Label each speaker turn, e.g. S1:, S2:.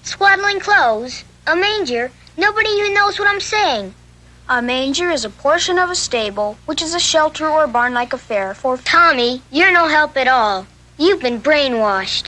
S1: Swaddling clothes? A manger? Nobody even knows what I'm saying.
S2: A manger is a portion of a stable, which is a shelter or barn-like affair for...
S1: Tommy, you're no help at all. You've been brainwashed.